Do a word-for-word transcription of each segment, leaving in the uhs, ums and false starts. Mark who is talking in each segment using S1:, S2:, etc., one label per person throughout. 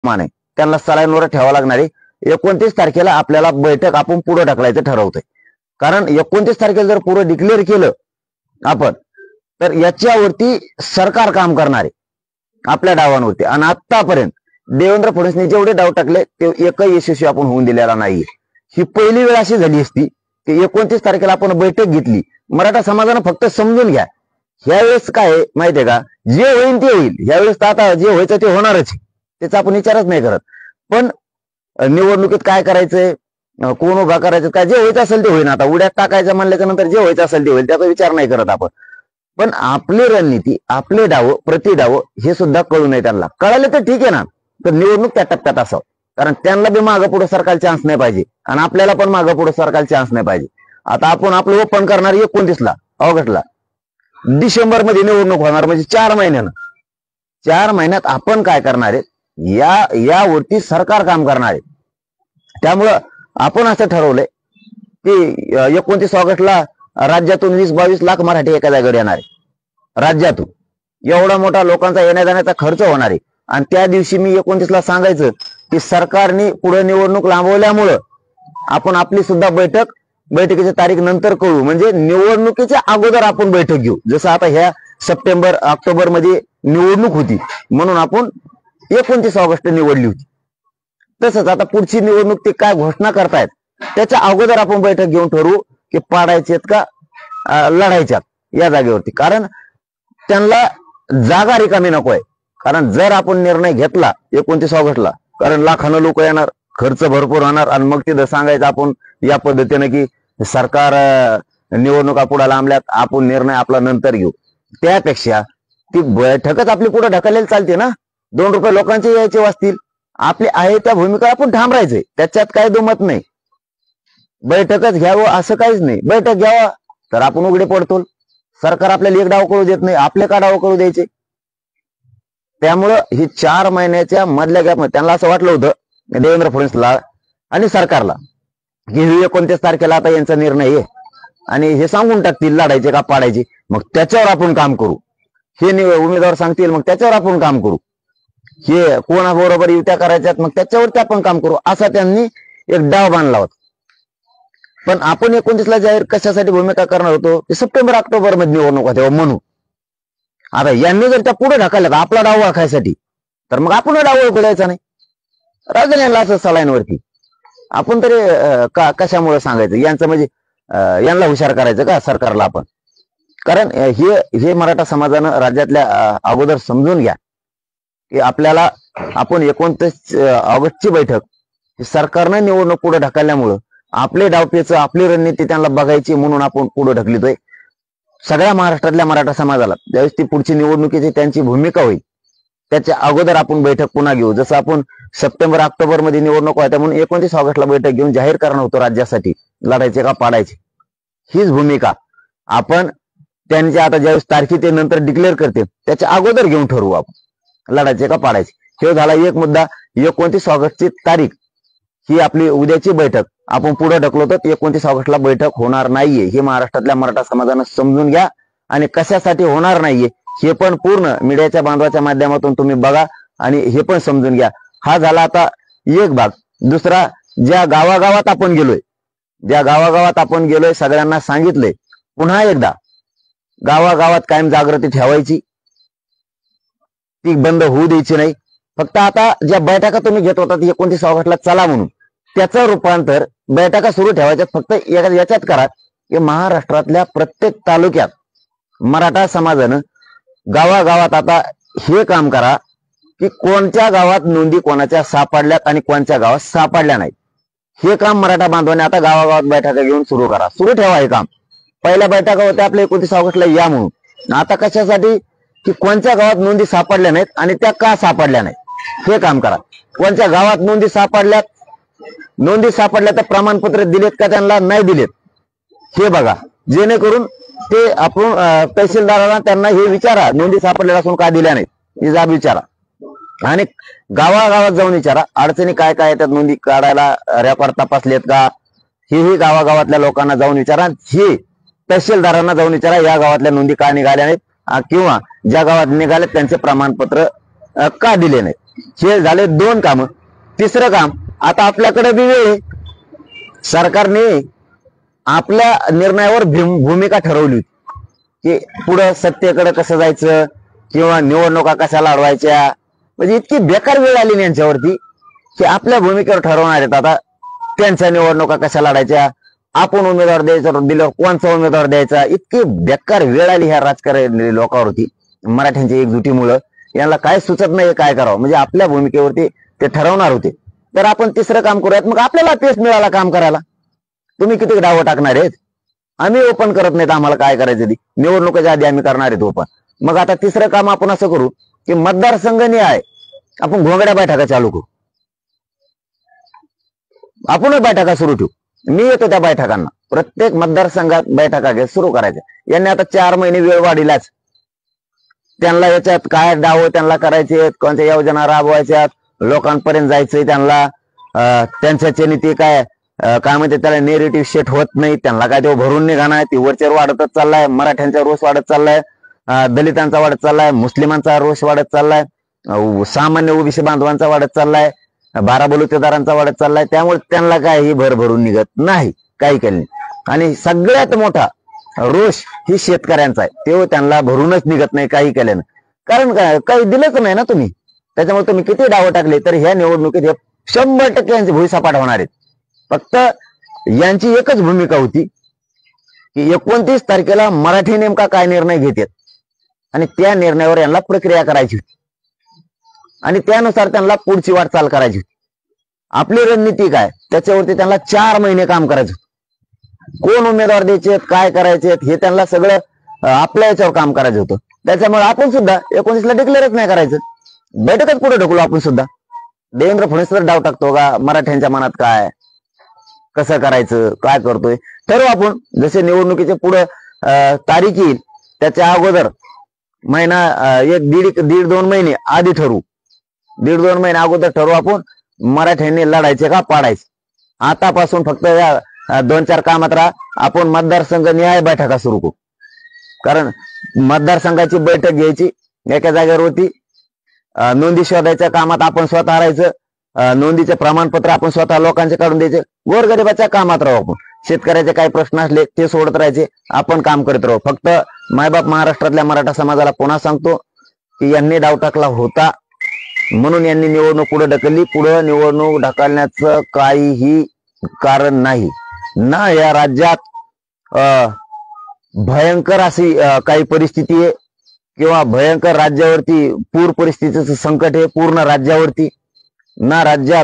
S1: माने त्यांना सलाईनवर ठेवावं लागणार आहे। एकोणतीस तारखेला आपल्याला बैठक आपण पुढे ढकलायचं ठरवतोय, कारण एकोणतीस तारखेला जर पुढे डिक्लेअर केलं आपण तर याच्यावरती सरकार काम करणार आहे आपल्या डावांवरती। आणि आतापर्यंत देवेंद्र फडणवीसने जेवढे डाव टाकले ते एकही यशस्वी आपण होऊन दिलेला नाही। ही पहिली वेळ अशी झाली असती की एकोणतीस तारखेला आपण बैठक घेतली, मराठा समाजानं फक्त समजून घ्या ह्यावेळेस काय माहितीये का, जे होईल ते होईल, ह्यावेळेस आता जे व्हायचं ते होणारच, त्याचा आपण विचारच नाही करत। पण निवडणुकीत काय करायचंय, कोण उभा करायचं, काय जे व्हायचं असेल ते होईल। आता उड्यात टाकायचं म्हणल्याच्या नंतर जे व्हायचं असेल ते होईल, त्याचा विचार नाही करत आपण। पण आपली रणनीती, आपले डाव, प्रति डाव हे सुद्धा कळू नये त्यांना। कळाले तर ठीक आहे ना, तर निवडणूक त्या टप्प्यात असावं, कारण त्यांना बी मागं पुढे सरकार चान्स नाही पाहिजे आणि आपल्याला पण मागं पुढे सरकार चान्स नाही पाहिजे। आता आपण आपलं ओपन करणार एकोणतीसला ऑगस्टला, डिसेंबर मध्ये निवडणूक होणार, म्हणजे चार महिन्यानं चार महिन्यात आपण काय करणार आहे या यावरती सरकार काम करणार आहे। त्यामुळं आपण असं ठरवलंय की एकोणतीस ऑगस्टला राज्यातून वीस बावीस लाख मराठी एका जागेवर येणार आहे। राज्यातून एवढा मोठा लोकांचा येण्या जाण्याचा खर्च होणार आहे। आणि त्या दिवशी मी एकोणतीसला सांगायचं की सरकारने पुढे निवडणूक लांबवल्यामुळं आपण आपली सुद्धा बैठक बैठकीची तारीख नंतर कळू, म्हणजे निवडणुकीच्या अगोदर आपण बैठक घेऊ। जसं आता ह्या सप्टेंबर ऑक्टोबर मध्ये निवडणूक होती म्हणून आपण एकोणतीस ऑगस्ट निवडली होती, तसंच आता पुढची निवडणूक ते काय घोषणा करतायत त्याच्या अगोदर आपण बैठक घेऊन ठरवू की पाडायचेत का लढायच्यात या जागेवरती। कारण त्यांना जागा रिकामी नकोय, कारण जर आपण निर्णय घेतला एकोणतीस ऑगस्टला, कारण लाखानं लोक येणार, खर्च भरपूर होणार, आणि मग तिथं सांगायचं आपण या पद्धतीने की सरकार निवडणुका पुढे लांबल्यात, आपण निर्णय आपला नंतर घेऊ। त्यापेक्षा ती बैठकच आपली पुढे ढकललेली चालते ना, दोन रुपये लोकांचे यायचे वाचतील, आपली आहे त्या भूमिका आपण ठाम राहायचंय, त्याच्यात काही दुमत नाही। बैठकच घ्यावं असं काहीच नाही, बैठक घ्यावा तर आपण उघडे पडतो, सरकार आपल्याला एक डाव करू देत नाही, आपले का डाव करू द्यायचे। त्यामुळं ही चार महिन्याच्या मधल्या गॅप मध्ये त्यांना असं वाटलं होतं देवेंद्र फडणवीसला आणि सरकारला की ही एकोणतीस तारखेला आता यांचा निर्णय आहे आणि हे सांगून टाकतील लढायचे का पाडायचे, मग त्याच्यावर आपण काम करू। हे उमेदवार सांगतील मग त्याच्यावर आपण काम करू, हे कोणाबरोबर युत्या करायच्यात मग त्याच्यावरती आपण काम करू, असा त्यांनी एक डाव बांधला होता। पण आपण एकोणतीसला जाहीर कशासाठी भूमिका करणार होतो की सप्टेंबर ऑक्टोबर मध्ये निवडणूक होते म्हणून। आता यांनी जर त्या पुढे ढकलल्यात आपला डाव राखायसाठी, तर मग आपण डाव ओळखायचा नाही, राजधानीला असं सलाईनवरती आपण तरी का कशामुळे सांगायचं यांचं, म्हणजे यांना हुशार करायचं का सरकारला आपण। कारण हे हे मराठा समाजानं राज्यातल्या अगोदर समजून घ्या की आपल्याला आपण एकोणतीस ऑगस्टची बैठक सरकारनं निवडणूक पुढे ढकलल्यामुळं आपले डावपेच, आपली रणनीती त्यांना बघायची म्हणून आपण पुढे ढकलितोय। सगळ्या महाराष्ट्रातल्या मराठा समाजाला ज्यावेळेस ती पुढची निवडणुकीची त्यांची भूमिका होईल त्याच्या अगोदर आपण बैठक पुन्हा घेऊ। जसं आपण सप्टेंबर ऑक्टोबर मध्ये निवडणूक होत्या म्हणून एकोणतीस ऑगस्टला बैठक घेऊन जाहीर करणार होतो राज्यासाठी लढायचे का पाडायचे, हीच भूमिका आपण त्यांच्या आता ज्यावेळेस तारखे ते नंतर डिक्लेअर करते त्याच्या अगोदर घेऊन ठरवू आपण लढायचे का पाडायचे। हे झाला एक मुद्दा। एकोणतीस ऑगस्टची तारीख ही आपली उद्याची बैठक आपण पुढे ढकलतो, एकोणतीस ऑगस्टला बैठक होणार नाहीये हे महाराष्ट्रातल्या मराठा समाजानं समजून घ्या। आणि कशासाठी होणार नाहीये हे पण पूर्ण मीडियाच्या बांधवाच्या माध्यमातून तुम्ही बघा आणि हे पण समजून घ्या। हा झाला आता एक भाग। दुसरा, ज्या गावागावात आपण गेलोय ज्या गावागावात आपण गेलोय सगळ्यांना सांगितलंय पुन्हा एकदा गावागावात कायम जागृती ठेवायची, ती बंद होऊ द्यायची नाही। फक्त आता ज्या बैठका तुम्ही घेत होता एकोणतीस ऑगस्टला चला म्हणून, त्याचं रूपांतर बैठका सुरू ठेवायच्यात फक्त याच्यात करा की महाराष्ट्रातल्या प्रत्येक तालुक्यात मराठा समाजानं गावागावात आता हे काम करा की कोणत्या गावात नोंदी कोणाच्या सापडल्यात आणि कोणत्या गावात सापडल्या नाहीत, हे काम मराठा बांधवांनी आता गावागावात बैठका घेऊन सुरू करा, सुरू ठेवा हे काम। पहिल्या बैठका होत्या आपल्या एकोणतीस ऑगस्टला या म्हणून, आता कशासाठी की कोणत्या गावात नोंदी सापडल्या नाहीत आणि त्या का सापडल्या नाहीत हे काम करा। कोणत्या गावात नोंदी सापडल्यात, नोंदी सापडल्या तर प्रमाणपत्र दिलेत का त्यांना नाही दिलेत हे बघा, जेणेकरून ते आपण तहसीलदारांना त्यांना हे विचारा नोंदी सापडलेल्या असून का दिल्या नाहीत ही जाब विचारा। आणि गावागावात जाऊन विचारा अडचणी काय काय त्यात, नोंदी काढायला रेकॉर्ड तपासलेत का हेही गावागावातल्या लोकांना जाऊन विचारा। हे तहसीलदारांना जाऊन विचारा या गावातल्या नोंदी का निघाल्या नाहीत किंवा ज्या गावात निघाल्यात त्यांचे प्रमाणपत्र का दिले नाहीत हे झाले दोन काम. तिसरं काम, आता आपल्याकडे बी वेळ आहे. सरकारने आपल्या निर्णयावर भूमिका ठरवली होती की पुढं सत्तेकडे कसं जायचं किंवा निवडणुका कशा लढवायच्या. म्हणजे इतकी बेकार वेळ आली ना यांच्यावरती की आपल्या भूमिकेवर ठरवणार आहेत आता त्यांच्या निवडणुका कशा लढायच्या, आपण उमेदवार द्यायचा दिल्यावर कोणचा उमेदवार द्यायचा. इतकी बेकार वेळ आली ह्या राजकारणी लोकांवरती मराठ्यांच्या एकजुटीमुळं. यांना काय सुचत नाही काय करावं. म्हणजे आपल्या भूमिकेवरती ते ठरवणार होते. तर आपण तिसरं काम करूयात, मग आपल्याला पेस मिळाला काम करायला. तुम्ही किती डावं टाकणार आहेत, आम्ही ओपन करत नाहीत, आम्हाला काय करायचं ती निवडणुकीच्या आधी आम्ही करणार आहेत ओपन. मग आता तिसरं काम आपण असं करू की मतदारसंघ आहे आपण घोंगड्या बैठका चालू करू. आपणच बैठका सुरू ठेवू. मी येतो त्या बैठकांना, प्रत्येक मतदारसंघात बैठका घ्या सुरू करायच्या. यांनी आता चार महिने वेळ वाढीलाच. त्यांना याच्यात काय डाव त्यांना करायचे, कोणत्या योजना राबवायच्या, लोकांपर्यंत जायचंय त्यांना. त्यांच्या नीती काय काय म्हणते त्याला नेरेटिव्ह सेट होत नाही. त्यांना काय ते भरून निघाणार, ती वरचेवर वाढतच चाललाय. मराठ्यांचा रोष वाढत चाललाय, दलितांचा वाढत चाललाय, मुस्लिमांचा रोष वाढत चाललाय, सामान्य ओबीसी बांधवांचा वाढत चाललाय, बारा बलुतेदारांचा वाढत चाललाय. त्यामुळे त्यांना काही भर भरून निघत नाही, काही केलं नाही. आणि सगळ्यात मोठा रोष ही शेतकऱ्यांचा आहे, ते त्यांना भरूनच निघत नाही काही केल्यानं. कारण काय काही दिलंच नाही ना तुम्ही. त्याच्यामुळे तुम्ही किती डावं टाकले तर ह्या निवडणुकीत शंभर टक्के यांचे भुईसपाट होणार आहेत. फक्त यांची एकच भूमिका होती की एकोणतीस तारखेला मराठी नेमका काय निर्णय घेतात आणि त्या निर्णयावर यांना प्रक्रिया करायची होती आणि त्यानुसार त्यांना पुढची वाटचाल करायची होती. आपली रणनीती काय त्याच्यावरती त्यांना चार महिने काम करायचं होतं. कोण उमेदवार द्यायचे, काय करायचे हे त्यांना सगळं आपल्या याच्यावर काम करायचं होतं. त्याच्यामुळे आपण सुद्धा एकोणीसला डिक्लेअरच नाही करायचं, बैठकच पुढे ढकलू आपण सुद्धा. देवेंद्र फडणवीसवर डाव टाकतो का, मराठ्यांच्या मनात काय कसं करायचं काय करतोय ठरवू आपण. जसे निवडणुकीचे पुढे तारीख येईल त्याच्या अगोदर महिना एक दीड दीड दोन महिने आधी ठरवू, दीड दोन महिने अगोदर ठरवू आपण मराठ्यांनी लढायचे का पाडायचे. आतापासून फक्त या दोन चार कामात राहा आपण मतदारसंघ निहाय बैठका सुरू करू. कारण मतदारसंघाची बैठक घ्यायची एका जागेवर होती. नोंदी शोधायच्या कामात आपण स्वतः राहायचं, नोंदीचे प्रमाणपत्र आपण स्वतः लोकांचे काढून द्यायचे. गोरगरिबाच्या कामात राहू आपण. शेतकऱ्याचे काही प्रश्न असले ते सोडत राहायचे, आपण काम करत राहू. फक्त मायबाप महाराष्ट्रातल्या मराठा समाजाला पुन्हा सांगतो की यांनी डाव टाकला होता म्हणून यांनी निवडणूक पुढे ढकलली. पुढे निवडणूक ढकलण्याचं काहीही कारण नाही ना. या राज्यात भयंकर अशी काही परिस्थिती आहे किंवा भयंकर राज्यावरती पूर परिस्थितीचं संकट आहे पूर्ण राज्यावरती. ना राज्यात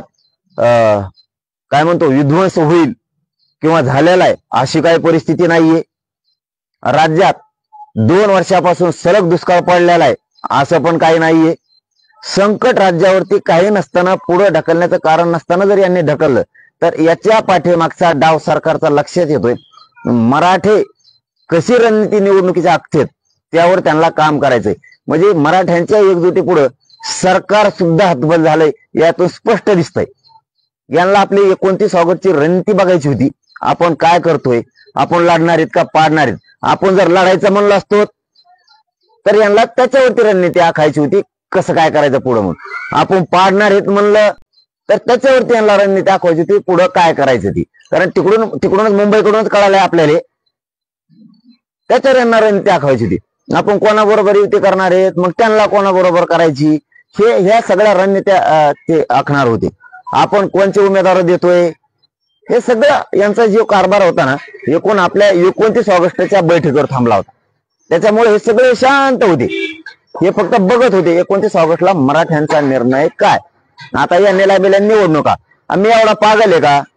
S1: काय म्हणतो विध्वंस होईल किंवा झालेला आहे अशी काही परिस्थिती नाहीये. राज्यात दोन वर्षापासून सलग दुष्काळ पडलेला आहे असं पण काही नाहीये. संकट राज्यावरती काही नसताना पुढे ढकलण्याचं कारण नसताना जर यांनी ढकललं तर याच्या पाठीमागचा डाव सरकारचा लक्षात येतोय. मराठे कशी रणनीती निवडणुकीच्या आखतेत त्यावर त्यांना काम करायचंय. म्हणजे मराठ्यांच्या एकजुटी पुढे सरकार सुद्धा हतबल झालंय यातून स्पष्ट दिसतंय. यांना आपली एकोणतीस ऑगस्टची रणनीती बघायची होती. आपण काय करतोय, आपण लढणार आहेत का पाडणार आहेत. आपण जर लढायचं म्हणलं असतो तर यांना त्याच्यावरती रणनीती आखायची होती कसं काय करायचं पुढं. म्हणून आपण पाडणार आहेत म्हणलं तर त्याच्यावरती यांना रणनीती आखवायची होती पुढं काय करायचं ती. कारण तिकडून तिकडूनच मुंबईकडूनच कळालंय आपल्याला, त्याच्यावर यांना रणनीती आखवायची होती. आपण कोणाबरोबर युती करणार आहेत मग त्यांना कोणाबरोबर करायची हे ह्या सगळ्या रणनीत्या ते आखणार होते. आपण कोणचे उमेदवार देतोय हे सगळं यांचा जो कारभार होता ना एकूण आपल्या एकोणतीस ऑगस्टच्या बैठकीवर थांबला होता. त्याच्यामुळे हे सगळे शांत होते, हे फक्त बघत होते एकोणतीस ऑगस्टला मराठ्यांचा निर्णय काय. आता या नेल्याबेल्या निवडणुका आम्ही एवढा पागल आहे का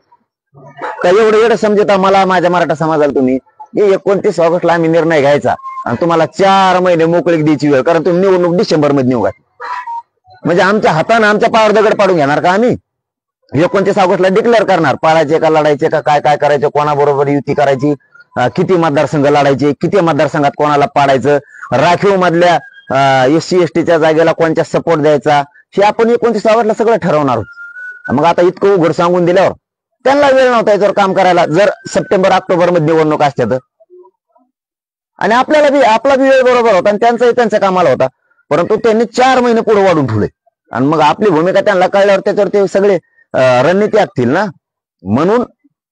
S1: का एवढं एवढं समजता मला माझ्या मराठा समाजाला तुम्ही एकोणतीस ऑगस्टला आम्ही निर्णय घ्यायचा आणि तुम्हाला चार महिने मोकळीक द्यायची वेळ. कारण तुम्ही निवडणूक डिसेंबर मध्ये निवडा म्हणजे आमच्या हाताने आमच्या पायावर दगड पाडून घेणार का आम्ही. एकोणतीस ऑगस्टला डिक्लेअर करणार पाळायचे का लढायचे का काय काय करायचं, कोणाबरोबर युती करायची, किती मतदारसंघ लढायचे, किती मतदारसंघात कोणाला पाडायचं, राखीव मधल्या एस सी एस टीच्या जागेला कोणत्या सपोर्ट द्यायचा हे आपण एकोणतीस ऑगस्टला सगळं ठरवणार आहोत. मग आता इतकं उघड सांगून दिल्यावर त्यांना वेळ नव्हता याच्यावर काम करायला. जर सप्टेंबर ऑक्टोबर मध्ये निवडणूक असत्या तर आणि आपल्याला बी आपला बी वेळ बरोबर होता आणि त्यांचाही त्यांच्या कामाला होता. परंतु त्यांनी चार महिने पुढे वाढून ठेवले आणि मग आपली भूमिका त्यांना कळल्यावर त्याच्यावर ते सगळे रणनीती आखतील ना. म्हणून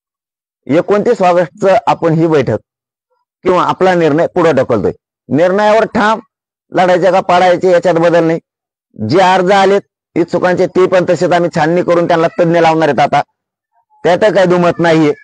S1: एकोणतीस ऑगस्टचं आपण ही बैठक किंवा आपला निर्णय पुढे ढकलतोय. निर्णयावर ठाम, लढायचे का पाडायचे याच्यात बदल नाही. जे अर्ज आलेत इच्छुकांचे ते पण तसेच आम्ही छाननी करून त्यांना तज्ञ लावणार आहेत. आता त्यात काही दुमत नाहीये.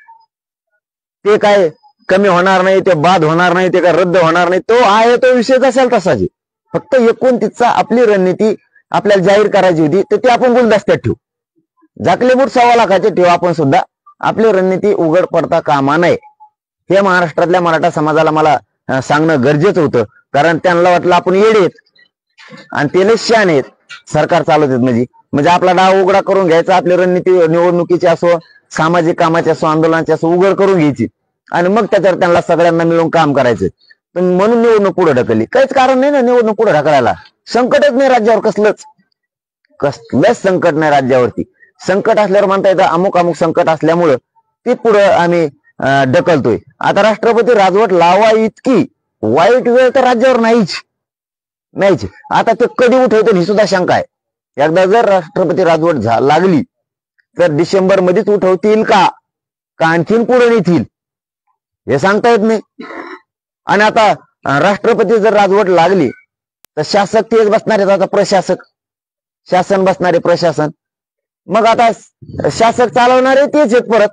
S1: ते काय कमी होणार नाही, ते बाद होणार नाही, ते काय रद्द होणार नाही. तो आहे तो विषय असेल तसाच. फक्त एकोणतीसचा आपली रणनीती आपल्याला जाहीर करायची होती तर ते आपण गुलदस्त्यात ठेवू. झाकले बूट सव्वा लाखाचे ठेवू आपण सुद्धा. आपली रणनीती उघड पडता कामा नये हे महाराष्ट्रातल्या मराठा समाजाला मला सांगणं गरजेचं होतं. कारण त्यांना वाटलं आपण येडे आहेत आणि ते लय शहाणे आहेत, सरकार चालवत आहेत म्हणजे म्हणजे आपला डाव उघडा करून घ्यायचा. आपली रणनीती निवडणुकीची असो, सामाजिक कामाची असो, आंदोलनाची असो उघड करून घ्यायची आणि मग त्याच्यावर त्यांना सगळ्यांना मिळून काम करायचं. पण म्हणून निवडणूक पुढे ढकलली. काहीच कारण नाही ना निवडणूक पुढे ढकलायला. संकटच नाही राज्यावर, कसलंच कसलंच संकट नाही राज्यावरती. संकट असल्यावर म्हणता येतं अमुक अमुक संकट असल्यामुळं ते पुढे आम्ही ढकलतोय. आता राष्ट्रपती राजवट लावा इतकी वाईट वेळ तर राज्यावर नाहीच नाहीच. आता ते कधी उठवतील ही सुद्धा शंका आहे. एकदा जर राष्ट्रपती राजवट लागली तर डिसेंबर मध्येच उठवतील का का आणखीन पुढे नेतील हे सांगता येत नाही. आणि आता राष्ट्रपती जर राजवट लागली तर शासक तेच बसणार आहेत. आता प्रशासक शासन बसणारे प्रशासन. मग आता शासक चालवणारे तेच आहेत. परत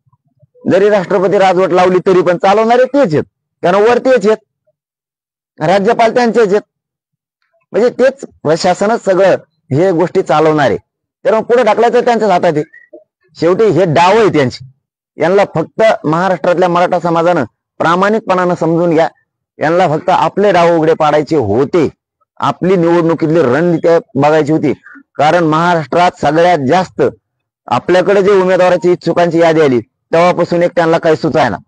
S1: जरी राष्ट्रपती राजवट लावली तरी पण चालवणारे तेच आहेत. कारण वर तेच आहेत, राज्यपाल त्यांचेच आहेत. म्हणजे तेच प्रशासनच सगळं हे गोष्टी चालवणारे. तर पुढे ढकलायचं त्यांच्याच हातात आहे. शेवटी हे डाव आहे त्यांची. यांना फक्त महाराष्ट्रातल्या मराठा समाजानं प्रामाणिकपणानं समजून घ्या. यांना फक्त आपले डाव उघडे पाडायचे होते. आपली निवडणुकीतली रणनीती बघायची होती. कारण महाराष्ट्रात सगळ्यात जास्त आपल्याकडे जे उमेदवाराची इच्छुकांची यादी आली तेव्हापासून एक त्यांना काही सुचायना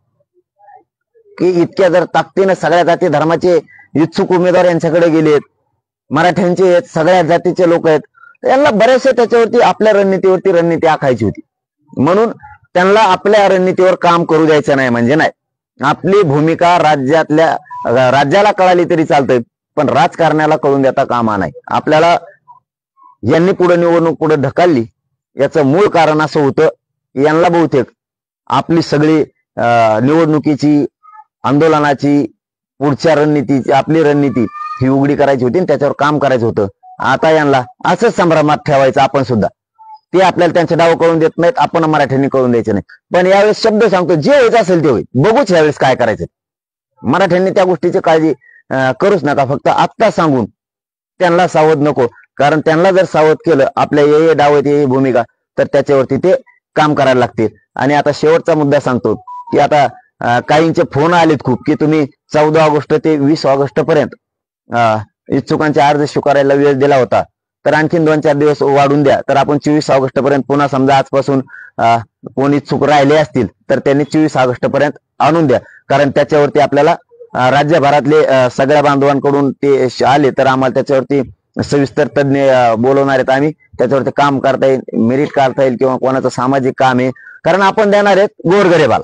S1: की इतक्या जर ताकदीनं सगळ्या जाती धर्माचे इच्छुक उमेदवार यांच्याकडे गेलेत, मराठ्यांचे आहेत, सगळ्या जातीचे लोक आहेत. यांना बरेचसे त्याच्यावरती आपल्या रणनीतीवरती रणनीती आखायची होती. म्हणून त्यांना आपल्या रणनीतीवर काम करू द्यायचं नाही म्हणजे नाही. आपली भूमिका राज्यातल्या राज्याला कळाली तरी चालतंय पण राजकारण्याला कळून देता कामा नाही. आपल्याला यांनी पुढे निवडणूक पुढे ढकलली याचं मूळ कारण असं होतं की यांना बहुतेक आपली सगळी निवडणुकीची आंदोलनाची पुढच्या रणनीतीची आपली रणनीती ही उघडी करायची होती आणि त्याच्यावर काम करायचं होतं. आता यांना असंच संभ्रमात ठेवायचं आपण सुद्धा. ते आपल्याला त्यांचे डाव कळून देत नाहीत, आपण मराठ्यांनी कळून द्यायचे नाही. पण यावेळेस शब्द सांगतो, जे व्हायचं असेल ते होईल. बघूच यावेळेस काय करायचं. मराठ्यांनी त्या गोष्टीची काळजी करूच नका. फक्त आत्ता सांगून त्यांना सावध नको. कारण त्यांना जर सावध केलं आपल्या ये डाव ये भूमिका तर त्याच्यावरती ते काम करायला लागतील. आणि आता शेवटचा मुद्दा सांगतो की आता काहींचे फोन आलेत खूप की तुम्ही चौदा ऑगस्ट ते वीस ऑगस्ट पर्यंत इच्छुकांचे अर्ज स्वीकारायला वेळ दिला होता तर आणखीन दोन चार दिवस वाढून द्या. तर आपण चोवीस ऑगस्ट पर्यंत पुन्हा समजा आजपासून कोण इच्छुक राहिले असतील तर त्यांनी चोवीस ऑगस्ट पर्यंत आणून द्या. कारण त्याच्यावरती आपल्याला राज्यभरातले सगळ्या बांधवांकडून ते आले तर आम्हाला त्याच्यावरती सविस्तर तज्ञ बोलवणार आहेत. आम्ही त्याच्यावरती काम करता येईल, मेरिट काढता येईल किंवा कोणाचं सामाजिक काम आहे. कारण आपण देणार आहेत गोरगरिबाला.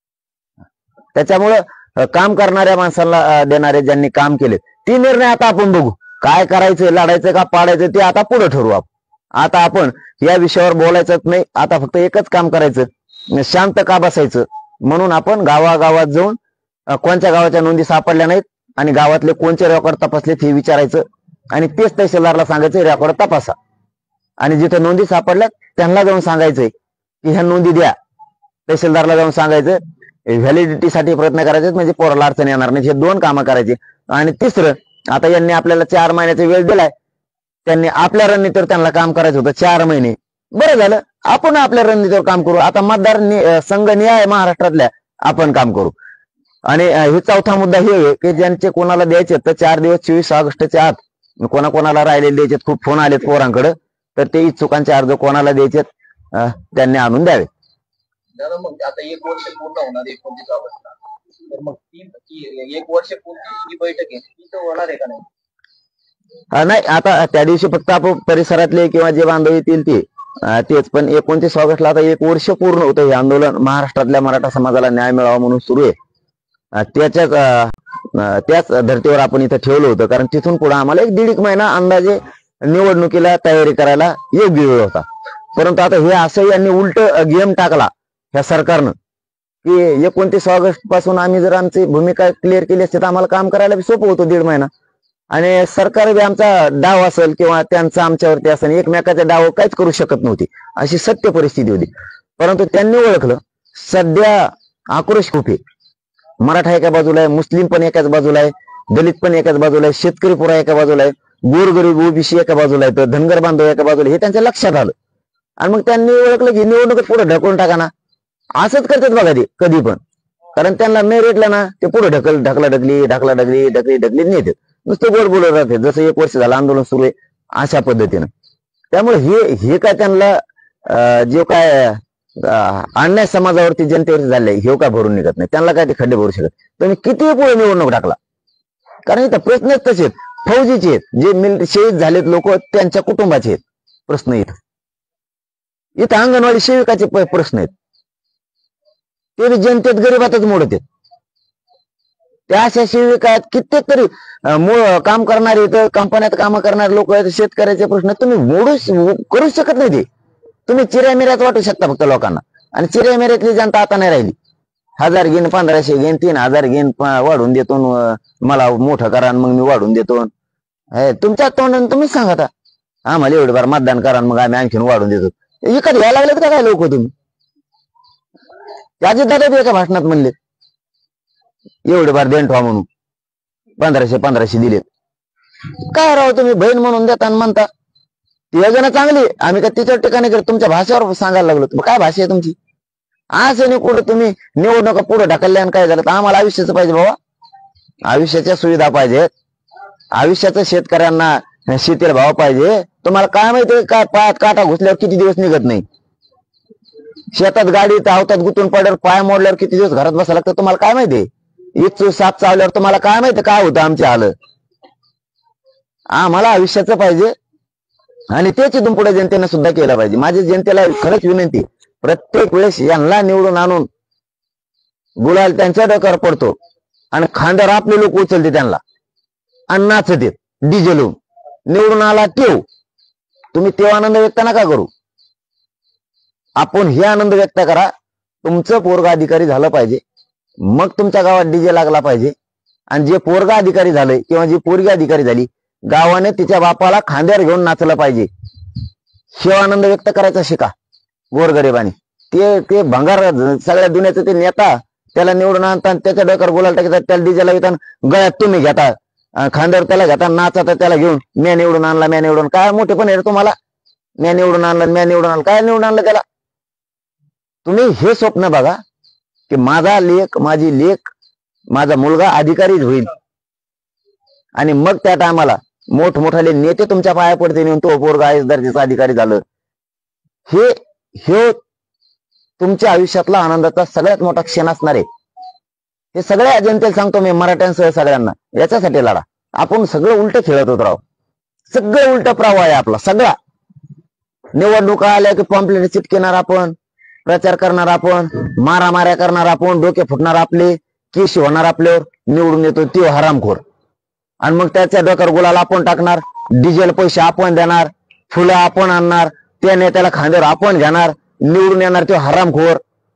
S1: त्याच्यामुळं काम करणाऱ्या माणसाला देणारे ज्यांनी काम केले ती निर्णय आता आपण बघू. काय करायचं, लढायचं का पाडायचं ते आता पुढे ठरवू आपण. आता आपण या विषयावर बोलायचंच नाही. आता फक्त एकच काम करायचं, शांत का बसायचं. म्हणून आपण गावागावात जाऊन कोणत्या गावाच्या नोंदी सापडल्या नाहीत आणि गावातले कोणते रेकॉर्ड तपासलेत हे विचारायचं आणि तेच तहसीलदारला सांगायचं रेकॉर्ड तपासा. आणि जिथे नोंदी सापडल्यात त्यांना जाऊन सांगायचंय की ह्या नोंदी द्या. तहसीलदारला जाऊन सांगायचं, व्हॅलिडिटीसाठी प्रयत्न करायचे म्हणजे पोराला अडचण येणार नाही. हे दोन कामं करायची. आणि तिसरं, आता यांनी आपल्याला चार महिन्याचा वेळ दिलाय. त्यांनी आपल्या रणनीतीवर त्यांना काम करायचं होतं चार महिने. बरं झालं, आपण आपल्या रणनीतीवर काम करू. आता मतदार संघ न्याय महाराष्ट्रातल्या आपण काम करू. आणि हे चौथा मुद्दा हे आहे की ज्यांचे कोणाला द्यायचे तर चार दिवस चोवीस ऑगस्टच्या आत कोणाकोणाला राहिलेले द्यायचे. खूप फोन आलेत पोरांकडे तर ते इच्छुकांचे अर्ज कोणाला द्यायचे त्यांनी आणून द्यावे.
S2: मग आता एक वर्ष पूर्ण होणार एकोणतीस ऑगस्टला, तर मग ती एक वर्ष पूर्ण ही बैठक आहे ती तर होणार आहे का नाही?
S1: नाही, आता त्या दिवशी फक्त आपण परिसरातले किंवा जे बांधव येतील ते तेच. पण एकोणतीस ऑगस्टला आता एक वर्ष पूर्ण होतं हे आंदोलन महाराष्ट्रातल्या मराठा समाजाला न्याय मिळावा म्हणून सुरू आहे. त्याच्याच त्याच धर्तीवर आपण इथं ठेवलं होतं. कारण तिथून पुढे आम्हाला एक दीड एक महिना अंदाजे निवडणुकीला तयारी करायला योग्य वेळ होता. परंतु आता हे असं यांनी उलट गेम टाकला ह्या सरकारनं की एकोणतीस ऑगस्ट पासून आम्ही जर आमची भूमिका क्लिअर केली असते तर आम्हाला काम करायला बी सोपं होतं दीड महिना. आणि सरकार बी आमचा डाव असेल किंवा त्यांचा आमच्यावरती असेल एकमेकाचा डाव काहीच करू शकत नव्हती, अशी सत्य परिस्थिती होती. परंतु त्यांनी ओळखलं सध्या आक्रोश खूप आहे. मराठा एका बाजूला आहे, मुस्लिम पण एकाच बाजूला आहे, दलित पण एकाच बाजूला आहे, शेतकरी पुरा एका बाजूला आहे, गोरगरीब ओबीसी एका बाजूला आहे, धनगर बांधव एका बाजूला, हे त्यांच्या लक्षात आलं. आणि मग त्यांनी ओळखलं की निवडणूक पुढे ढकलून टाका ना. असंच करतात बघा ते कधी पण, कारण त्यांना नाही रेटलं ना ते पुढे ढकल ढकला ढकली ढकला ढकली ढकली ढकली नेतात, नुसतं गोड बोलत राहते. जसं एक वर्ष झालं आंदोलन सुरू आहे अशा पद्धतीनं. त्यामुळे हे हे काय त्यांना जे काय अन्याय समाजावरती जनतेवरती झालंय हे काय भरून निघत नाही, त्यांना काय ते खड्डे भरू शकत. तुम्ही किती पुढे निवडणूक टाकला, कारण इथं प्रश्नच तसे आहेत. फौजीचे आहेत, जे मिल शहीद झालेत लोक त्यांच्या कुटुंबाचे आहेत प्रश्न. इथं इथं अंगणवाडी सेविकाचे प्रश्न आहेत, ते बी जनतेत गरीबातच मोडत आहेत. त्या अशा सेविका आहेत कित्येक तरी काम करणारे तर कंपन्यात काम करणारे लोक आहेत, शेतकऱ्याचे प्रश्न तुम्ही मोडू करू शकत नाही. ते तुम्ही चिऱ्यामिऱ्यात वाटू शकता फक्त लोकांना, आणि चिऱ्यामिऱ्यातली जनता आता नाही राहिली. हजार घेईन, पंधराशे घेईन, तीन हजार घेईन, वाढून देतो, मला मोठं करा मग मी वाढून देतो. तुमच्या तोंडाने तुम्हीच सांगा आता आम्हाला एवढे बार मतदान करा मग आम्ही आणखीन वाढून देतो. इकडे घ्यायला लागलेत का काय लोक? तुम्ही त्याचे दादा बी एका भाषणात म्हणले एवढे बार देण ठेवा म्हणून पंधराशे पंधराशे दिलेत. काय राव तुम्ही बहीण म्हणून देता आणि म्हणता ती योजना चांगली, आम्ही का तिच्या ठिकाणी करतो, तुमच्या भाषेवर सांगायला लागलो. काय भाषा आहे तुमची? असं नाही कुठं तुम्ही निवडणुका पुढे ढकलल्या आणि काय झालं तर आम्हाला आयुष्याचं पाहिजे बाबा, आयुष्याच्या सुविधा पाहिजेत, आयुष्याचं शेतकऱ्यांना शेतीला भाव पाहिजे. तुम्हाला काय माहिती काय पायात काटा घुसल्यावर किती दिवस निघत नाही, शेतात गाडी आवतात गुतून पडल्यावर पाय मोडल्यावर किती दिवस घरात बसायला लागतं तुम्हाला काय माहिती? इच्छू साप चावल्यावर तुम्हाला काय माहिती काय होतं आमचे हाल? आम्हाला आयुष्याचं पाहिजे आणि तेच इथून पुढे जनतेने सुद्धा केलं पाहिजे. माझी जनतेला खरंच विनंती, प्रत्येक वेळेस यांना निवडून आणून गुलाल त्यांच्या डोक्यावर पडतो आणि खांद्यावर आपले लोक उचलते त्यांना आणि नाचत येत डीजे लावून. निवडून आला ठेव, तुम्ही तेव्हा आनंद व्यक्त नका करू, आपण हे आनंद व्यक्त करा. तुमचं पोरगा अधिकारी झालं पाहिजे, मग तुमच्या गावात डीजे लागला पाहिजे. आणि जे पोरगा अधिकारी झालंय किंवा जी पोरगी अधिकारी झाली, गावाने तिच्या बापाला खांद्यावर घेऊन नाचलं पाहिजे. हे आनंद व्यक्त करायचा शिका गोरगरिबांनी. ते ते भंगार सगळ्या दुनियाचं ते नेता त्याला निवडून आणतात, त्याच्या डोक्यावर गुलाल टाकतात, त्याला डीजे लावतात, गळ्यात तुम्ही घेता, खांद्यावर त्याला घेता, नाचता त्याला घेऊन म्या निवडून आणला म्या निवडून. काय मोठे पण आहे तुम्हाला, म्या निवडून आणला म्या निवडून आणला, काय निवडून आणलं त्याला? तुम्ही हे स्वप्न बघा की माझा लेख माझी लेख माझा मुलगा अधिकारी होईल आणि मग त्या टायमाला मोठमोठाले नेते तुमच्या पाया पडते नेऊन तो पोरगा आय दर्जाचा अधिकारी झालं. हे हे तुमच्या आयुष्यातला आनंदाचा सगळ्यात मोठा क्षण असणार आहे. हे सगळ्या जनतेला सांगतो मी, मराठ्यांसह सगळ्यांना, याच्यासाठी लढा. आपण सगळं उलट खेळत होत राव, सगळं उलट प्रवाह आहे आपला सगळा. निवडणुका आल्या की पॉम्पलेट चिटकेणार आपण, प्रचार करणार आपण, मारामाऱ्या करणार आपण, डोके फुटणार आपले, केस होणार आपल्यावर, निवडून येतो तो हरामखोर. आणि मग त्याच्या डोक्यावर गुलाल आपण टाकणार, डिझेल पैसे आपण देणार, फुलं आपण आणणार, त्या नेत्याला खांद्यावर आपण घेणार, निवडून येणार तो हरामखोर.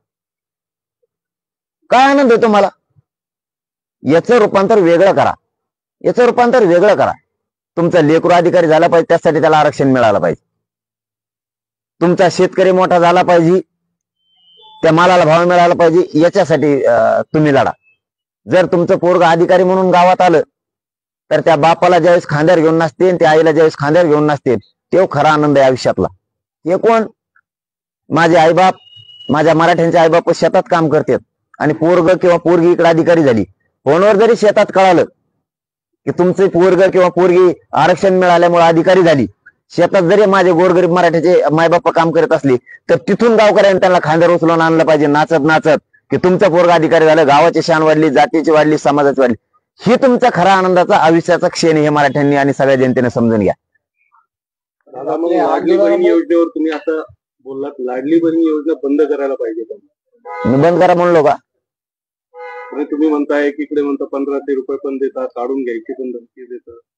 S1: काय आनंद आहे तुम्हाला? याचं रूपांतर वेगळं करा, याचं रूपांतर वेगळं करा. तुमचा लेकरू अधिकारी झाला पाहिजे, त्यासाठी त्याला आरक्षण मिळालं पाहिजे. तुमचा शेतकरी मोठा झाला पाहिजे, त्या मालाला भाव मिळाला पाहिजे, याच्यासाठी तुम्ही लढा. जर तुमचं पोरगा अधिकारी म्हणून गावात आलं तर त्या बापाला ज्यावेळेस खांद्यावर घेऊन नसते, त्या आईला ज्यावेळेस खांद्यावर घेऊन नसते, तो खरा आनंद आहे आयुष्यातला. हे कोण? माझे आईबाप, माझ्या मराठ्यांचे आईबाप शेतात काम करतात आणि पोरग किंवा पोरगी इकडे अधिकारी झाली, फोनवर जरी शेतात कळालं की तुमचे पोरग किंवा पोरगी आरक्षण मिळाल्यामुळे अधिकारी झाली, शेतात जरी माझे गोरगरीब मराठ्याचे मायबाप काम करत असले तर तिथून गावकऱ्यांनी त्यांना खांद्यावर उचलून आणलं पाहिजे नाचत नाचत की तुमचा पोरगा अधिकारी झालं, गावाची शान वाढली, जातीची वाढली, समाजाची वाढली. ही तुमचा खरा आनंदाचा आयुष्याचा क्षण हे मराठ्यांनी आणि सगळ्या जनतेने समजून घ्या.
S3: लाडली बहीण योजनेवर तुम्ही आता बोललात, लाडली बहीण योजना बंद करायला पाहिजे.
S1: मी बंद करा म्हणलो का?
S3: तुम्ही म्हणताय की इकडे म्हणता पंधराशे रुपये पण देतात, काढून घ्यायची पण धमकी देतात.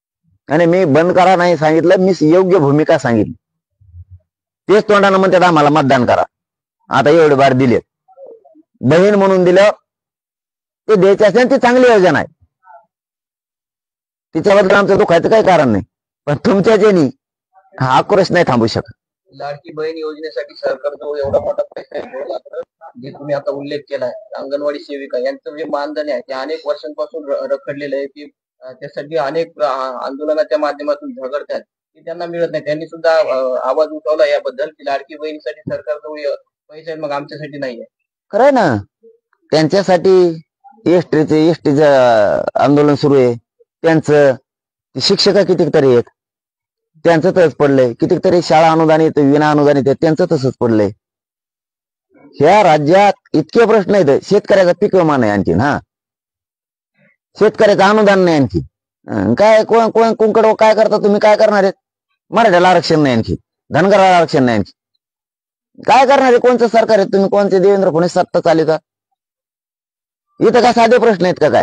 S1: आणि मी बंद करा नाही सांगितलं, मी योग्य भूमिका सांगितली. तेच तोंडानं म्हणतात आम्हाला मतदान करा. आता एवढे बार दिलेत, बहीण म्हणून दिलं ते द्यायचे असेल ती चांगली योजना आहे, तिच्याबद्दल आमचं दुखायचं काही कारण नाही. पण तुमच्या ज्यानी हा आक्रोश नाही थांबू शकत.
S2: लाडकी बहीण योजनेसाठी सरकारजवळ एवढा मोठा पैसा आहे, मात्र जे तुम्ही आता उल्लेख केलाय अंगणवाडी सेविका यांचं जे मानधन आहे ते अनेक वर्षांपासून र- रखडलेलं आहे. ते अं, त्यासाठी अनेक अं, आंदोलनाच्या माध्यमातून झगडतात, ते त्यांना मिळत नाही. त्यांनी सुद्धा अं, आवाज उठवला याबद्दल की लाडकी बहिणीसाठी सरकारजवळ अं, पैसे आहे, मग आमच्यासाठी नाहीये.
S1: खरंय ना, त्यांच्यासाठी एसटीचे एसटीचं आंदोलन सुरू आहे. त्यांचं ते शिक्षक कितीतरी आहेत, त्यांचं तसंच पडलंय. कितीतरी शाळा अनुदानित विना अनुदानित आहेत, त्यांचं तसंच पडलंय. ह्या राज्यात इतके प्रश्न आहेत. शेतकऱ्याचा पीक विमा नाही आणखीन, हा शेतकऱ्याचं अनुदान नाही आणखी. अं, काय कोण कोण कुंकड काय करता तुम्ही, काय करणार आहेत? मराठ्याला आरक्षण नाही आणखी, धनगराला आरक्षण नाही आणखी. काय करणार आहे? कोणचं सरकार आहे तुम्ही? कोणते देवेंद्र फडणवीस सत्ता चालवता? इथं काय साधे प्रश्न आहेत का? काय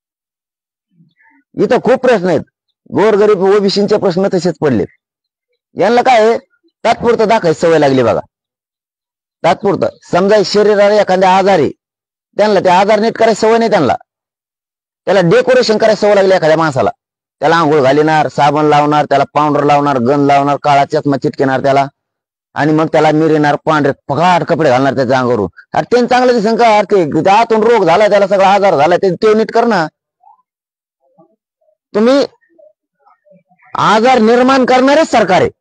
S1: इथं खूप प्रश्न आहेत. गोरगरीब ओबीसीचे प्रश्न तसेच पडले. यांना काय आहे, तात्पुरतं दाखायची सवय लागली बघा. तात्पुरतं समजा शरीराला एखाद्या आजारी, त्यांना ते आजार नीट करायची सवय नाही. त्यांना त्याला डेकोरेशन करायची सवय लागली एखाद्या माणसाला. त्याला आंघोळ घालिणार, साबण लावणार, त्याला पावडर लावणार, गंध लावणार, काळा चष्मा चिटकेणार त्याला, आणि मग त्याला मिरणार, पांढरे फकाट कपडे घालणार त्याच्या अंगावरून. अरे ते चांगलं दिसून का? ते आतून रोग झाला, त्याला सगळा आजार झाला, ते ते नीट कर ना. तुम्ही आजार निर्माण करणारेच सरकार आहे,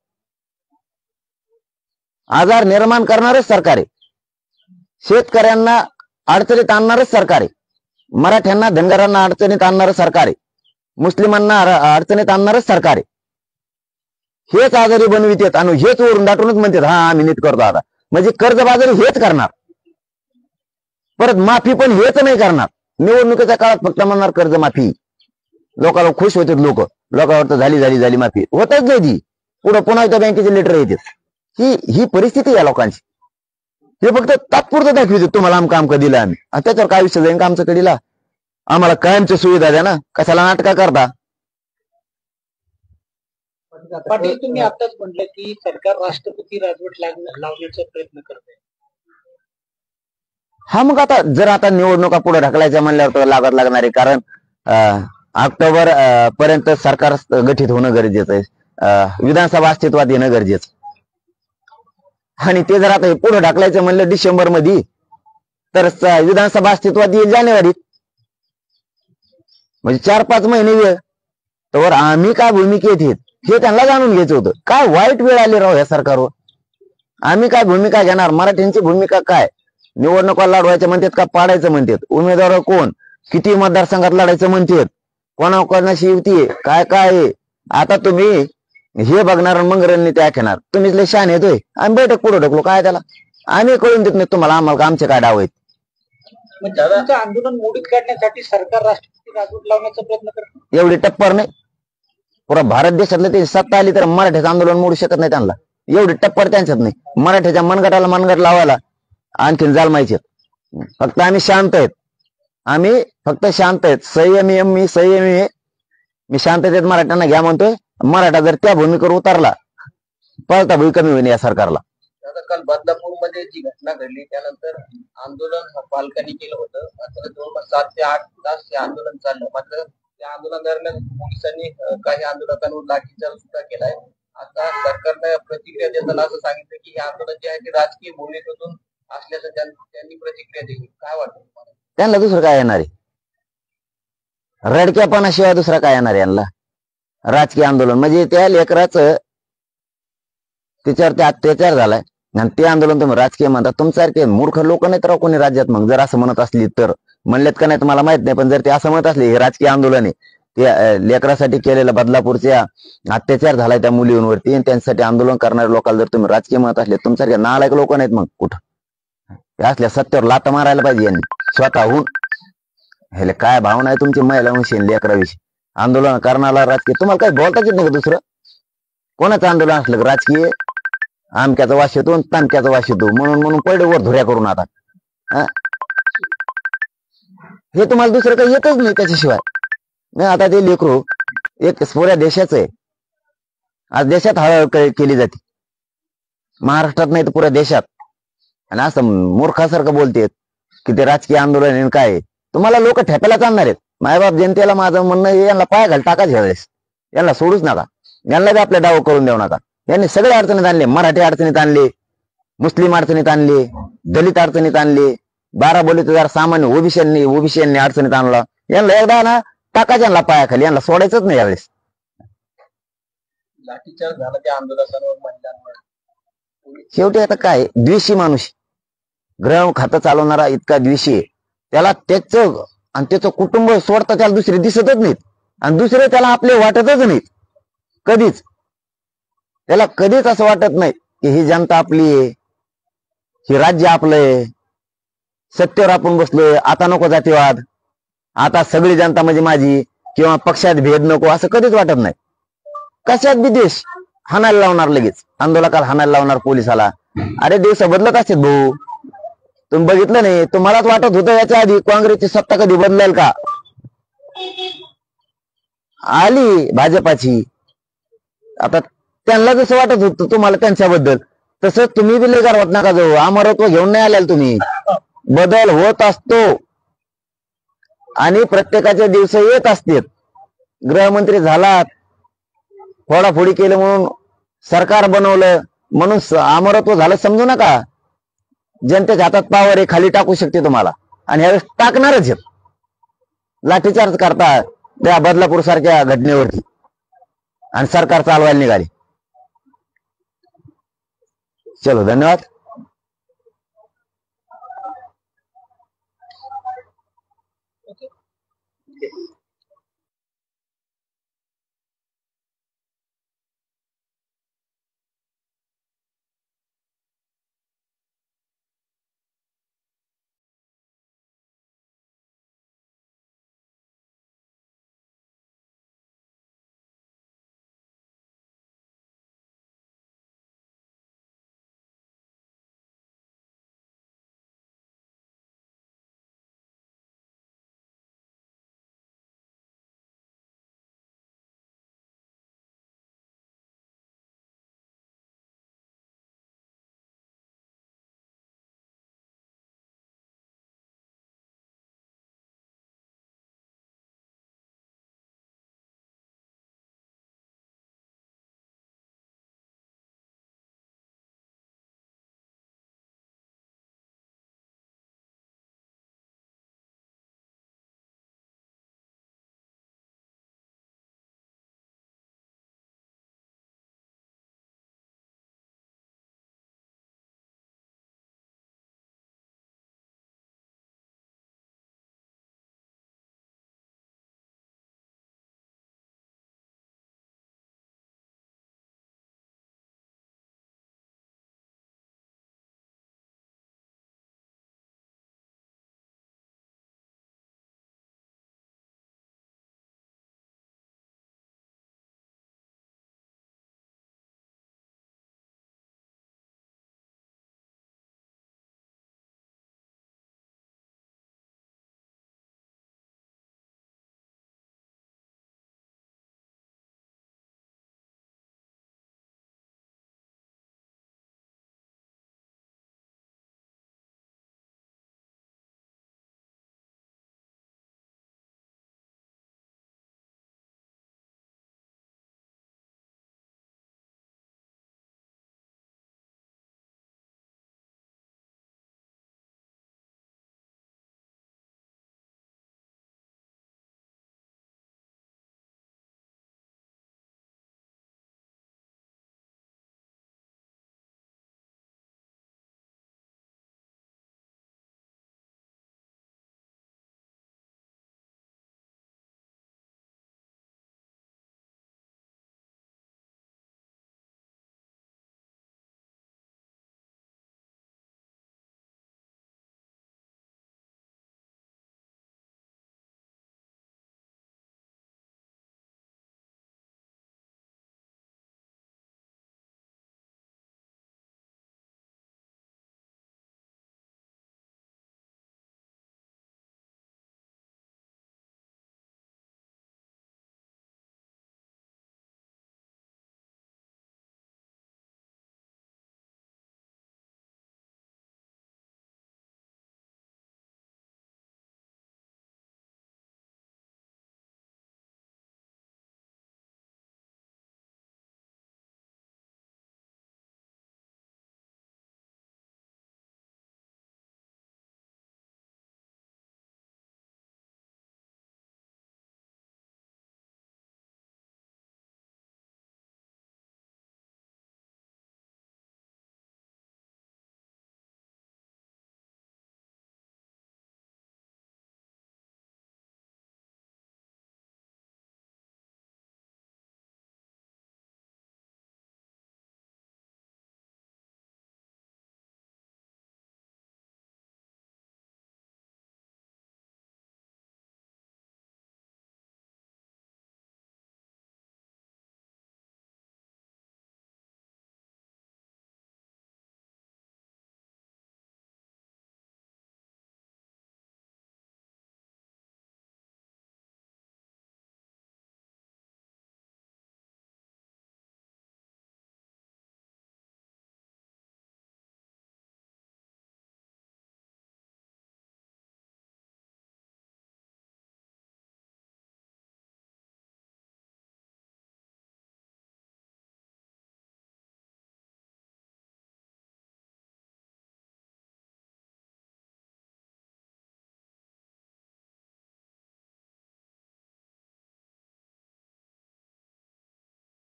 S1: आजार निर्माण करणारच सरकार आहे. शेतकऱ्यांना अडचणीत आणणारच सरकार आहे. मराठ्यांना धनगरांना अडचणीत आणणारं सरकार आहे. मुस्लिमांना अडचणीत आणणारच सरकार आहे. हेच आजारी बनवितात आणि हेच वरून दाटूनच म्हणतात हा आम्ही नीट करतो आता. म्हणजे कर्जबाजारी हेच करणार, परत माफी पण हेच नाही करणार. निवडणुकीच्या काळात फक्त म्हणणार कर्जमाफी, लोकांना खुश होतात. लोक लोकांवर झाली झाली झाली माफी होतच नाही ती. पुढे पुन्हा एकदा बँकेचे लेटर येतात. ही ही परिस्थिती आहे लोकांची. हे फक्त तात्पुरतं दाखवितात तुम्हाला आमका आमका दिलं आम्ही, आणि त्याच्यावर काय विषय जाईल का आमचं कडीला? आम्हाला कायमच्या सुविधा द्या ना, कशाला नाटका करता?
S4: पाटील, तुम्ही आताच म्हटलं की सरकार राष्ट्रपती राजवट लाग- लावण्याचा प्रयत्न करत आहे.
S1: हा मग आता जर आता निवडणुका पुढे ढकलायच्या म्हणल्यावर तर लागत लागणार आहे. कारण अं, ऑक्टोबर अं, पर्यंत सरकार गठीत होणं गरजेचं आहे. अं, विधानसभा अस्तित्वात येणं गरजेचं. आणि ते जर आता पुढे ढकलायचं म्हणलं डिसेंबर मध्ये, तर स- विधानसभा अस्तित्वात येईल जानेवारीत. म्हणजे चार पाच महिने वेळ. तर आम्ही काय भूमिकेत आहेत हे त्यांना जाणून घ्यायचं होतं. काय वाईट वेळ आली राव या सरकारवर. आम्ही काय भूमिका घेणार? मराठ्यांची भूमिका काय? निवडणुका लढवायच्या म्हणतात का पाडायचं म्हणतात? उमेदवार कोण, किती मतदारसंघात लढायचं म्हणतात, कोणा कोणाशी युती आहे, काय काय आहे? आता तुम्ही हे बघणार मग रणनीती आखणार. तुम्हीच लय शान येतोय. आम्ही बैठक पुढे ढकलो काय त्याला? आम्ही कळून देत नाही तुम्हाला आम्हाला का आमचे काय डाव आहेत.
S4: म्हणजे तुमचं आंदोलन मोडीत काढण्यासाठी सरकार राष्ट्रपती राजवट लावण्याचा प्रयत्न करत.
S1: एवढी टप्पर नाही. पुरा भारत देशातलं ते सत्ता आली तर मराठ्याचं आंदोलन मोडू शकत नाही त्यांना. एवढी टप्पर त्यांच्यात नाही. मराठ्याच्या मनगटाला मनगट लावायला आणखीन जालमायचे. फक्त आम्ही शांत आहेत. आम्ही फक्त शांत आहेत. संयमी मी संयमी आहे. मी शांततेत मराठ्यांना घ्या म्हणतोय. मराठा जर त्या भूमिकेवर उतरला, पळता भूमी कमी होईल या सरकारला.
S2: आता काल बदलापूरमध्ये जी घटना घडली त्यानंतर आंदोलन पालकांनी केलं होतं. मात्र जवळपास सात ते आठ तास ते आंदोलन चाललं. मात्र त्या आंदोलन दरम्यान पोलिसांनी अं, काही आंदोलकांवर लाठीचार्ज सुद्धा केलाय. आता सरकारनं प्रतिक्रिया देताना असं सांगितलं की हे आंदोलन जे आहे ते राजकीय भूमिकेतून असल्याचं त्यां- त्यांनी प्रतिक्रिया दिली. काय वाटतं तुम्हाला?
S1: त्यांना दुसरं काय येणार आहे? रडक्यापणाशिवाय दुसरा काय येणार आहे यांना? राजकीय आंदोलन म्हणजे त्या लेकराचं त्याच्यावरती अत्याचार झालाय आणि ते आंदोलन तुम्ही राजकीय म्हणता. तुमच्यासारखे मूर्ख लोक नाहीत राव कोणी राज्यात. मग जर असं म्हणत असली तर म्हणलेत का नाही तुम्हाला माहित नाही, पण जर ते असं म्हणत असले हे राजकीय आंदोलन आहे, ते अं, लेकरासाठी केलेलं बदलापूरच्या अत्याचार झालाय त्या मुलींवरती आणि त्यांच्यासाठी आंदोलन करणाऱ्या लोकांना जर तुम्ही राजकीय म्हणत असले, तुमच्यासारखे नालायक लोक नाहीत मग कुठं. ते असल्या सत्यावर लाता मारायला पाहिजे यांनी स्वतःहून. हे काय भावना आहे तुमची महिलांविषयी लेकराविषयी? आंदोलन करणारा राजकीय तुम्हाला काही बोलताच येत नाही का दुसरं? कोणाचं आंदोलन असलं का राजकीय? आमक्याचा वास येतो तामक्याचा वास येतो म्हणून म्हणून पडले वर धुऱ्या करून आता. हा? हे तुम्हाला दुसरं काही येतच नाही त्याच्याशिवाय. नाही आता ते लेकरू एक पुऱ्या देशाचं आहे. आज देशात हळहळ के- केली जाते, महाराष्ट्रात नाही तर पुऱ्या देशात. आणि असं मूर्खासारखं बोलतेत की ते राजकीय आंदोलन आहे आणि काय आहे. तुम्हाला लोक ठेप्याला चालणार आहेत. मायबाप जनतेला माझं म्हणणं आहे, यांना पाय घाल टाका ह्यावेळेस, यांना सोडूच नका, यांना बी आपल्या डाव करून देऊ नका. यांनी सगळे अडचणीत आणले, मराठी अडचणीत आणले, मुस्लिम अडचणीत आणले, दलित अडचणीत आणले, बाराबोलीचं जरा सामान्य ओबीसीयांनी ओबीसीयांनी अडचणीत आणला. यांना एकदा ना टाकाच यांना पायाखाली, यांना सोडायचंच नाही यावेळेस.
S2: लाठीचार्ज झाला त्या आंदोलकांवर, महिलांवर.
S1: शेवटी आता काय, द्वेषी माणूस, गृह खातं चालवणारा इतका द्वेषी आहे, त्याला त्याचं आणि त्याचं कुटुंब सोडता त्याला दुसरे दिसतच नाहीत, आणि दुसरे त्याला आपले वाटतच नाहीत कधीच. त्याला कधीच असं वाटत नाही की ही जनता आपली आहे, ही राज्य आपलं आहे, सत्तेवर आपण बसलोय, आता नको जातीवाद, आता सगळी जनता म्हणजे माझी, किंवा पक्षात भेद नको, असं कधीच वाटत नाही. कशात बी देश हाणायला लावणार, लगेच आंदोलकाला हाणायला लावणार पोलिसाला. अरे दिवस बदलत असतात भाऊ, तुम्ही बघितलं नाही? तुम्हालाच वाटत होतं याच्या आधी काँग्रेसची सत्ता कधी बदलेल का? आली भाजपाची. आता त्यांना जसं वाटत होतं तुम्हाला त्यांच्याबद्दल, तसं तुम्ही बी लय गारवात नका जाऊ. अमरत्व घेऊन नाही आलेल तुम्ही. बदल होत असतो आणि प्रत्येकाचे दिवस येत असतात. गृहमंत्री झालात, फोडाफोडी केलं म्हणून सरकार बनवलं म्हणून स- अमरत्व झालं समजू नका. जनतेच्या हातात पावर आहे, खाली टाकू शकते तुम्हाला, आणि ह्यावेळेस टाकणारच आहेत. लाठीचार्ज करता त्या बदलापूर सारख्या घटनेवरती, आणि सरकार चालवायला निघाले. चलो, धन्यवाद.